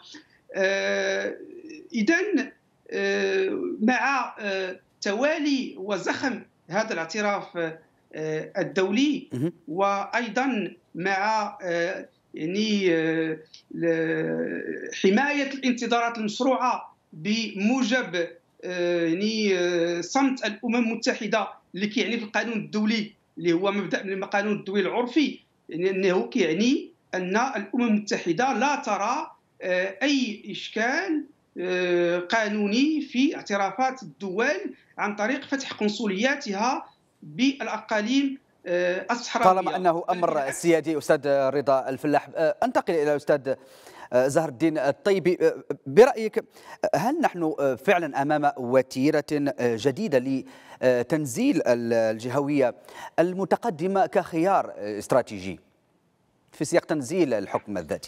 إذن مع توالي وزخم هذا الاعتراف الدولي، وأيضا مع يعني حماية الانتظارات المشروعة بموجب يعني صمت الأمم المتحدة اللي كيعني في القانون الدولي اللي هو مبدأ من القانون الدولي العرفي، لأنه كيعني أن الأمم المتحدة لا ترى أي إشكال قانوني في اعترافات الدول عن طريق فتح قنصلياتها بالأقاليم الصحراوية، طالما أنه أمر سيادي. أستاذ رضا الفلاح، أنتقل إلى أستاذ زهر الدين الطيبي. برأيك هل نحن فعلا أمام وتيرة جديدة لتنزيل الجهوية المتقدمة كخيار استراتيجي في سياق تنزيل الحكم الذاتي؟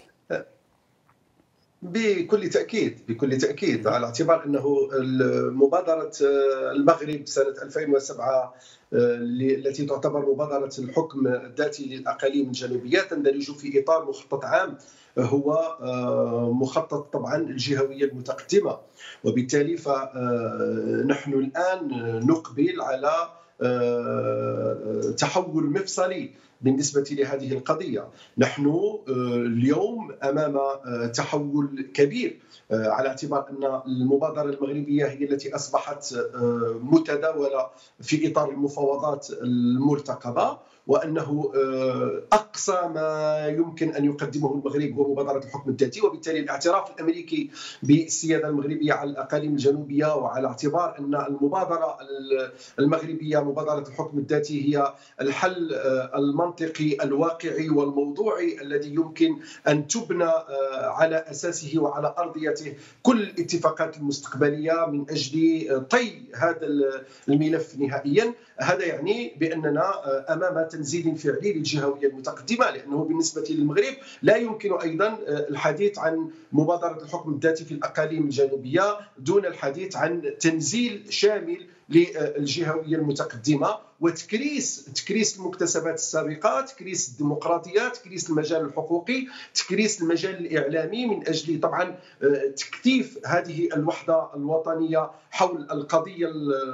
بكل تأكيد بكل تأكيد على اعتبار أنه مبادرة المغرب سنة ألفين وسبعة التي تعتبر مبادرة الحكم الذاتي للأقاليم الجنوبية تندرج في إطار مخطط عام هو مخطط طبعا الجهوية المتقدمة. وبالتالي فنحن الآن نقبل على تحول مفصلي بالنسبة لهذه القضية. نحن اليوم أمام تحول كبير، على اعتبار أن المبادرة المغربية هي التي أصبحت متداولة في إطار المفاوضات المرتقبة، وأنه أقصى ما يمكن أن يقدمه المغرب هو مبادرة الحكم الذاتي، وبالتالي الاعتراف الأمريكي بالسيادة المغربية على الأقاليم الجنوبية، وعلى اعتبار أن المبادرة المغربية مبادرة الحكم الذاتي هي الحل المنطقي الواقعي والموضوعي الذي يمكن أن تبنى على أساسه وعلى أرضيته كل الاتفاقات المستقبلية من أجل طي هذا الملف نهائيا. هذا يعني بأننا أمام تنزيل فعلي للجهوية المتقدمة، لأنه بالنسبة للمغرب لا يمكن أيضا الحديث عن مبادرة الحكم الذاتي في الأقاليم الجنوبية دون الحديث عن تنزيل شامل للجهوية المتقدمة وتكريس تكريس المكتسبات السابقة، تكريس الديمقراطية، تكريس المجال الحقوقي، تكريس المجال الإعلامي، من أجل طبعا تكثيف هذه الوحدة الوطنية حول القضية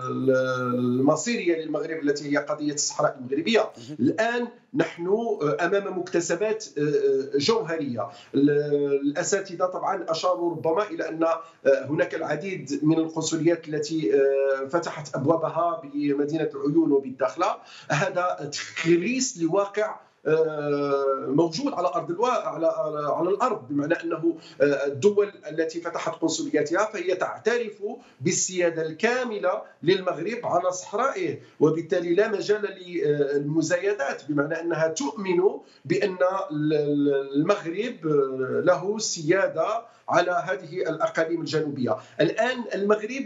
المصيرية للمغرب التي هي قضية الصحراء المغربية. الآن نحن أمام مكتسبات جوهرية. الأساتذة طبعا أشاروا ربما إلى أن هناك العديد من القنصليات التي فتحت أبوابها بمدينة العيون وبالداخلة. هذا تكريس لواقع موجود على ارض الواقع، على على الارض، بمعنى انه الدول التي فتحت قنصلياتها فهي تعترف بالسياده الكامله للمغرب على صحرائه، وبالتالي لا مجال للمزايدات، بمعنى انها تؤمن بان المغرب له سياده على هذه الأقاليم الجنوبية. الآن المغرب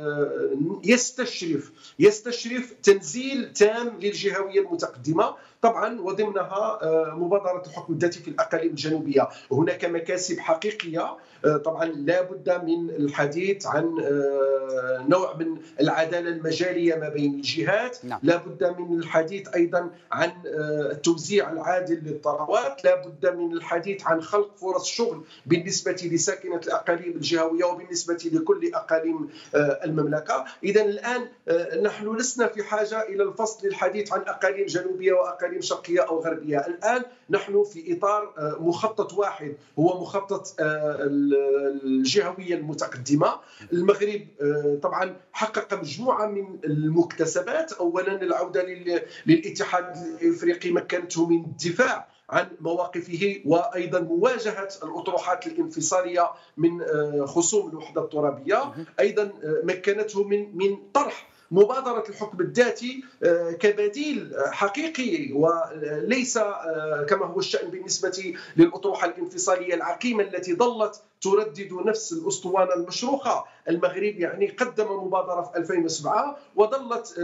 يستشرف يستشرف تنزيل تام للجهوية المتقدمة طبعا، وضمنها مبادرة الحكم الذاتي في الأقاليم الجنوبية. هناك مكاسب حقيقية طبعا، لا بد من الحديث عن نوع من العدالة المجالية ما بين الجهات، نعم. لا بد من الحديث أيضا عن التوزيع العادل للثروات، لا بد من الحديث عن خلق فرص شغل بالنسبة لساكنة الأقاليم الجهوية وبالنسبة لكل أقاليم المملكة. إذا الآن نحن لسنا في حاجة إلى الفصل للحديث عن أقاليم جنوبية وأقاليم شرقية أو غربية. الآن نحن في إطار مخطط واحد، هو مخطط الجهوية المتقدمة. المغرب طبعا حقق مجموعة من المكتسبات. أولا العودة للاتحاد الإفريقي مكنته من الدفاع عن مواقفه، وأيضا مواجهة الأطروحات الانفصالية من خصوم الوحدة الترابية. أيضا مكنته من من طرح مبادرة الحكم الذاتي كبديل حقيقي، وليس كما هو الشأن بالنسبة للأطروحة الانفصالية العقيمة التي ظلت تردد نفس الأسطوانة المشروخة. المغرب يعني قدم مبادرة في ألفين وسبعة وظلت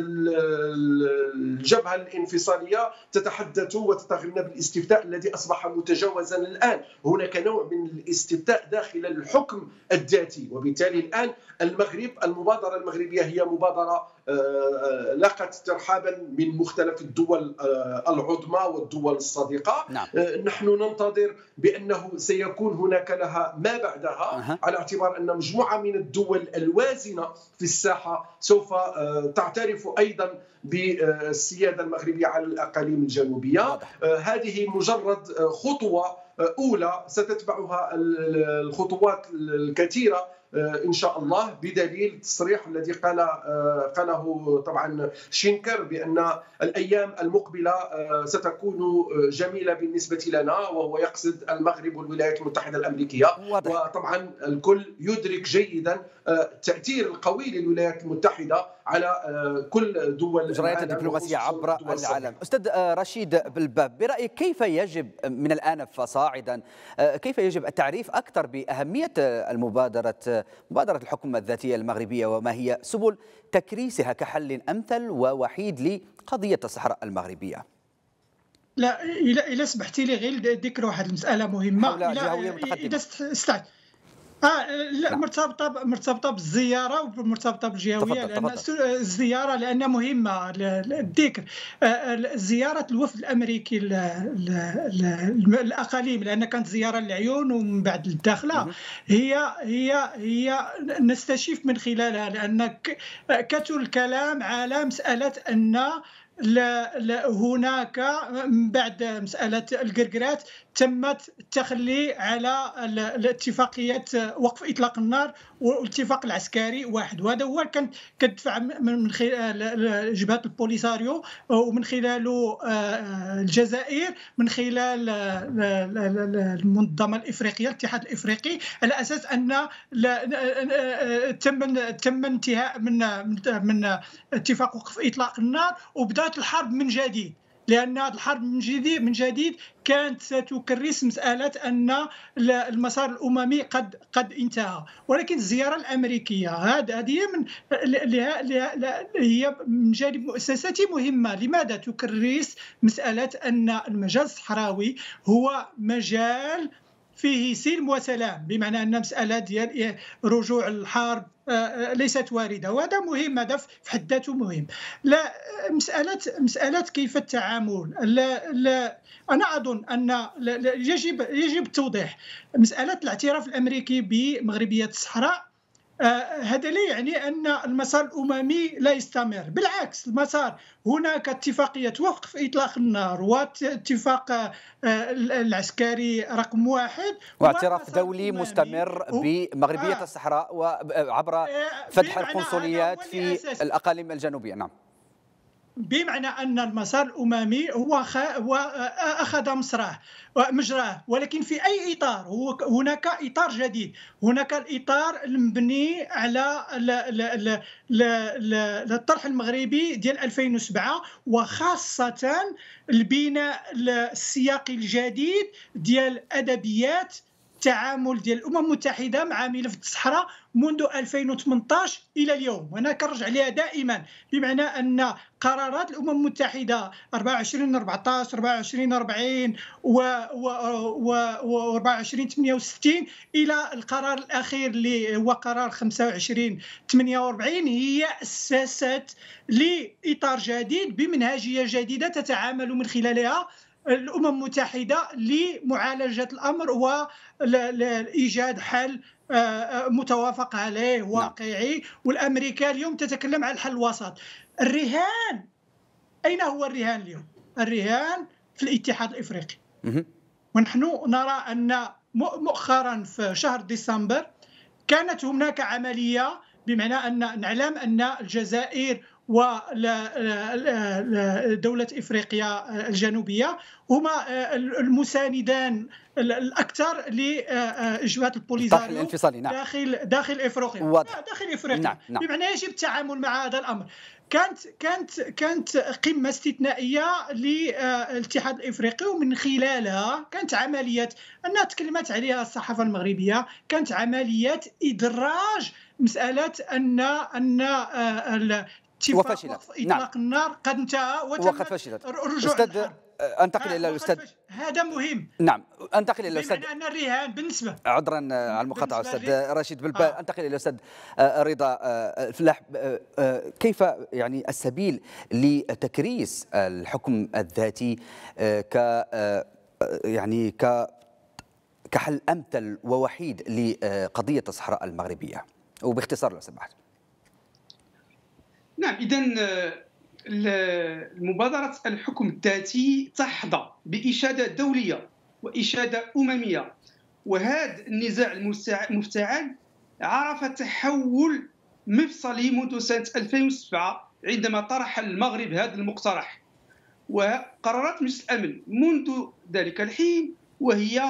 الجبهة الانفصالية تتحدث وتتغنى بالاستفتاء الذي أصبح متجاوزا الآن. هناك نوع من الاستفتاء داخل الحكم الذاتي، وبالتالي الآن المغرب المبادرة المغربية هي مبادرة لقت ترحابا من مختلف الدول العظمى والدول الصديقة. نعم. نحن ننتظر بأنه سيكون هناك لها ما بعدها، أه. على اعتبار أن مجموعة من الدول الوازنة في الساحة سوف تعترف أيضا بالسيادة المغربية على الأقاليم الجنوبية. واضح. هذه مجرد خطوة أولى ستتبعها الخطوات الكثيرة إن شاء الله، بدليل التصريح الذي قال قاله طبعا شينكر بأن الأيام المقبلة ستكون جميلة بالنسبة لنا، وهو يقصد المغرب والولايات المتحدة الأمريكية. واضح. وطبعا الكل يدرك جيدا التأثير القوي للولايات المتحدة على كل دول مجريات الدبلوماسية عبر العالم. أستاذ رشيد بالباب، برأيك كيف يجب من الآن فصاعدا كيف يجب التعريف أكثر بأهمية المبادرة مبادرة الحكم الذاتية المغربية، وما هي سبل تكريسها كحل أمثل ووحيد لقضية الصحراء المغربية؟ لا، إذا سمحتي لي غير ذكر واحد المسألة مهمة. إذا استعد اه لا، مرتبطه مرتبطه بالزياره ومرتبطه بالجهويه، لان الزياره لانها مهمه الذكر. زياره الوفد الامريكي الاقاليم، لان كانت زياره للعيون ومن بعد الداخله، هي هي هي نستشف من خلالها، لان كثر الكلام على مساله ان لا لا هناك من بعد مسألة القرقرات تمت التخلي على الاتفاقية وقف إطلاق النار والاتفاق العسكري واحد، وهذا هو كان كدفع من خلال جبهة البوليساريو ومن خلاله الجزائر من خلال المنظمة الإفريقية الاتحاد الإفريقي، على أساس أن تم تم انتهاء من من اتفاق وقف إطلاق النار وبدأت الحرب من جديد، لأن هذه الحرب من جديد من جديد كانت ستكرس مسألة أن المسار الأممي قد قد انتهى. ولكن الزيارة الأمريكية هذه من هي من جانب مؤسساتي مهمة. لماذا تكرس مسألة أن المجال الصحراوي هو مجال فيه سلم وسلام، بمعنى أن مسألة ديال رجوع الحرب ليست واردة، وهذا مهم، هذا في حد ذاته مهم. لا مسألة مسألة كيف التعامل، لا لا أنا أظن أن يجب يجب التوضيح. مسألة الاعتراف الأمريكي بمغربية الصحراء هذا لا يعني أن المسار الأممي لا يستمر، بالعكس المسار هناك اتفاقية وقف إطلاق النار واتفاق العسكري رقم واحد واعتراف دولي مستمر بمغربية الصحراء وعبر فتح القنصليات في الأقاليم الجنوبية. نعم، بمعنى أن المسار الأممي هو أخذ مصراه مجراه، ولكن في أي إطار؟ هو هناك إطار جديد، هناك الإطار المبني على الطرح المغربي ديال ألفين وسبعة، وخاصة البناء السياقي الجديد ديال أدبيات التعامل ديال الأمم المتحدة مع ملف الصحراء منذ ألفين وثمانية عشر إلى اليوم، وأنا كنرجع عليها دائما، بمعنى أن قرارات الأمم المتحدة أربعة وعشرين أربعة عشر أربعة وعشرين أربعين و أربعة وعشرين ثمانية وستين إلى القرار الأخير اللي هو قرار خمسة وعشرين ثمانية وأربعين هي أسست لإطار جديد بمنهجية جديدة تتعامل من خلالها الأمم المتحدة لمعالجة الأمر ولإيجاد حل متوافق عليه واقعي. والأمريكا اليوم تتكلم عن الحل الوسط. الرهان أين هو الرهان اليوم؟ الرهان في الاتحاد الإفريقي. ونحن نرى أن مؤخرا في شهر ديسمبر كانت هناك عملية، بمعنى أن نعلم أن الجزائر ودولة إفريقيا الجنوبية هما المساندان الأكثر لجبهة البوليساريو نعم. داخل داخل إفريقيا داخل إفريقيا نعم. نعم. بمعنى يجب التعامل مع هذا الأمر. كانت كانت كانت قمة استثنائية للاتحاد الإفريقي، ومن خلالها كانت عملية أنها تكلمت عليها الصحافة المغربية، كانت عملية إدراج مسألة أن أن وفشلت. إطلاق نعم. النار قد انتهى وقد فشلت. الرجوع أستاذ انتقل الى الاستاذ، هذا مهم. نعم، انتقل الى الاستاذ، بمعنى ان الرهان بالنسبه عذرا على المقاطعه استاذ رشيد بلبال. آه. انتقل الى الاستاذ رضا فلاح. كيف يعني السبيل لتكريس الحكم الذاتي ك يعني ك كحل امثل ووحيد لقضيه الصحراء المغربيه، وباختصار لو سمحت؟ نعم، إذن المبادرة الحكم الذاتي تحظى بإشادة دولية وإشادة أممية، وهذا النزاع المفتعل عرف تحول مفصلي منذ سنة ألفين وسبعة عندما طرح المغرب هذا المقترح، وقرارات مجلس الأمن منذ ذلك الحين وهي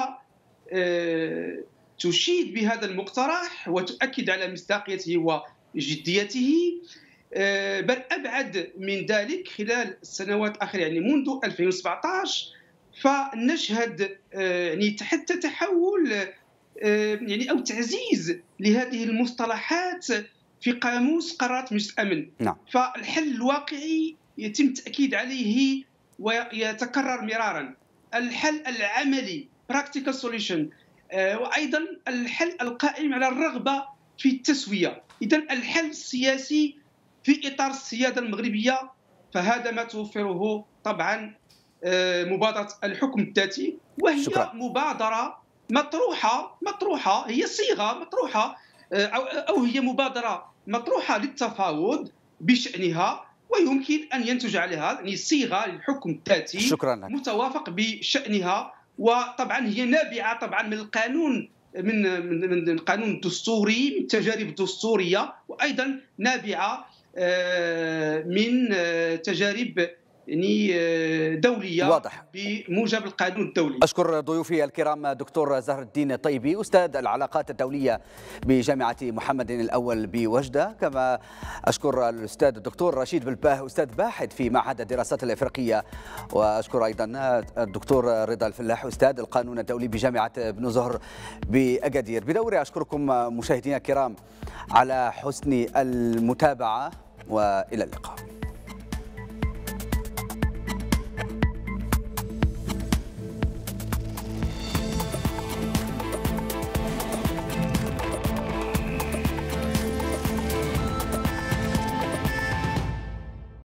تشيد بهذا المقترح وتؤكد على مصداقيته وجديته، بل أبعد من ذلك خلال السنوات الأخيرة يعني منذ ألفين وسبعة عشر فنشهد يعني حتى تحول يعني أو تعزيز لهذه المصطلحات في قاموس قرارات مجلس الأمن. نعم. فالحل الواقعي يتم التأكيد عليه ويتكرر مرارا، الحل العملي practical solution، وأيضا الحل القائم على الرغبة في التسوية. إذن الحل السياسي في إطار السيادة المغربية، فهذا ما توفره طبعا مبادرة الحكم الذاتي، وهي شكرا. مبادرة مطروحة مطروحة هي صيغة مطروحة أو هي مبادرة مطروحة للتفاوض بشأنها، ويمكن ان ينتج عليها يعني صيغه للحكم الذاتي شكرا لك. متوافق بشانها، وطبعا هي نابعه طبعا من القانون من من القانون الدستوري، من التجارب الدستوريه، وايضا نابعه من تجارب يعني دوليه واضح. بموجب القانون الدولي. أشكر ضيوفي الكرام دكتور زهر الدين طيبي أستاذ العلاقات الدولية بجامعة محمد الأول بوجدة، كما أشكر الأستاذ الدكتور رشيد بلباه أستاذ باحث في معهد الدراسات الإفريقية، وأشكر أيضا الدكتور رضا الفلاح أستاذ القانون الدولي بجامعة ابن زهر بأكادير. بدوري أشكركم مشاهدينا الكرام على حسن المتابعة، وإلى اللقاء.